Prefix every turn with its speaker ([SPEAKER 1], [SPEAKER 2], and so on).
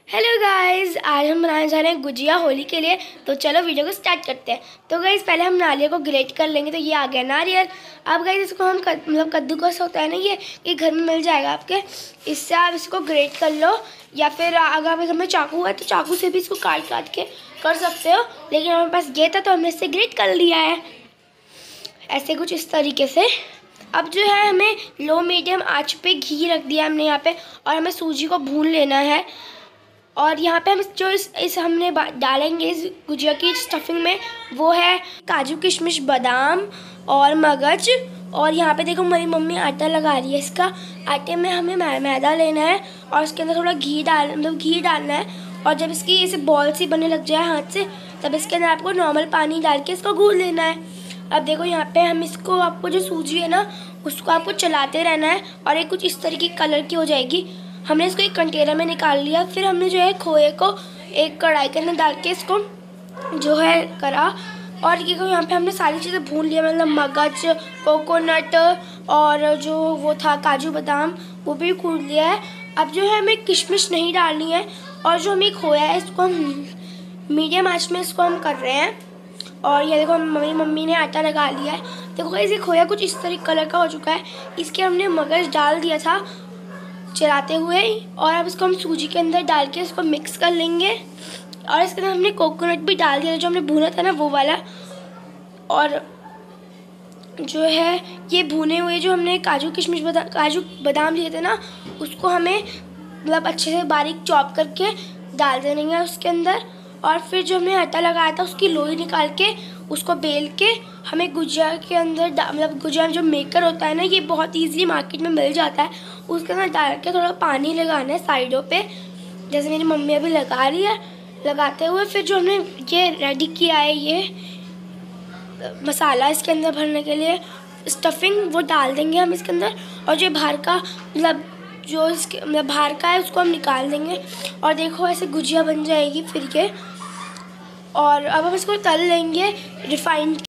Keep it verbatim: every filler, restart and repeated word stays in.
[SPEAKER 1] Hello guys, आज हम बनाने जा रहे हैं गुजिया होली के लिए। तो चलो वीडियो को स्टार्ट करते हैं। तो गाइस पहले हम नारियल को ग्रेट कर लेंगे। तो ये आ गया नारियल। अब गाइस इसको हम कद, मतलब कद्दूकस होता है ना, ये ये घर में मिल जाएगा आपके। इससे आप इसको ग्रेट कर लो, या फिर अगर आपके घर में चाकू है तो चाकू से भी इसको काट काट के कर सकते हो। लेकिन हमारे पास ये था तो हमने इससे ग्रेट कर लिया है, ऐसे कुछ इस तरीके से। अब जो है हमें लो मीडियम आँच पे घी रख दिया हमने यहाँ पे, और हमें सूजी को भून लेना है। और यहाँ पे हम जो इस इस हमने डालेंगे इस गुजिया की स्टफिंग में, वो है काजू किशमिश बादाम और मगज। और यहाँ पे देखो मेरी मम्मी आटा लगा रही है। इसका आटे में हमें मैदा लेना है और उसके अंदर थोड़ा घी डाल मतलब घी डालना है। और जब इसकी ऐसे बॉल सी बनने लग जाए हाथ से, तब इसके अंदर आपको नॉर्मल पानी डाल के इसको गूँथ लेना है। अब देखो यहाँ पे हम इसको, आपको जो सूजी है ना, उसको आपको चलाते रहना है और ये कुछ इस तरीके कलर की हो जाएगी। हमने इसको एक कंटेनर में निकाल लिया। फिर हमने जो है खोए को एक कढ़ाई के अंदर डाल के इसको जो है करा। और ये को यहाँ पे हमने सारी चीज़ें भून लिया, मतलब मगज, कोकोनट और जो वो था काजू बादाम, वो भी भून लिया है। अब जो है हमें किशमिश नहीं डालनी है। और जो हमें खोया है इसको हम मीडियम आँच में इसको हम कर रहे हैं। और ये देखो मम्मी मम्मी ने आटा लगा लिया है। देखो इसे खोया कुछ इस तरह कलर का हो चुका है। इसके हमने मगज डाल दिया था चलाते हुए, और अब इसको हम सूजी के अंदर डाल के इसको मिक्स कर लेंगे। और इसके अंदर हमने कोकोनट भी डाल दिया जो हमने भुना था ना, वो वाला। और जो है ये भुने हुए जो हमने काजू किशमिश बादाम काजू बादाम लिए थे ना, उसको हमें मतलब अच्छे से बारीक चॉप करके डाल देंगे उसके अंदर। और फिर जो हमने आटा लगाया था उसकी लोई निकाल के उसको बेल के हमें गुजिया के अंदर मतलब गुजिया जो मेकर होता है ना, ये बहुत इजीली मार्केट में मिल जाता है, उसके अंदर डाल के थोड़ा पानी लगाना है साइडों पे, जैसे मेरी मम्मी अभी लगा रही है। लगाते हुए फिर जो हमने ये रेडी किया है, ये मसाला इसके अंदर भरने के लिए स्टफिंग, वो डाल देंगे हम इसके अंदर। और जो बाहर का मतलब जो इसके मतलब बाहर का है उसको हम निकाल देंगे। और देखो ऐसे गुजिया बन जाएगी फिर ये। और अब हम इसको तल लेंगे रिफाइंड